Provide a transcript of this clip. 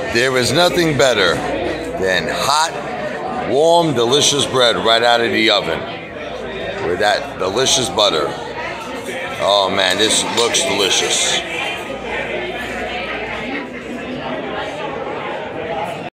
There is nothing better than hot, warm, delicious bread right out of the oven with that delicious butter. Oh man, this looks delicious.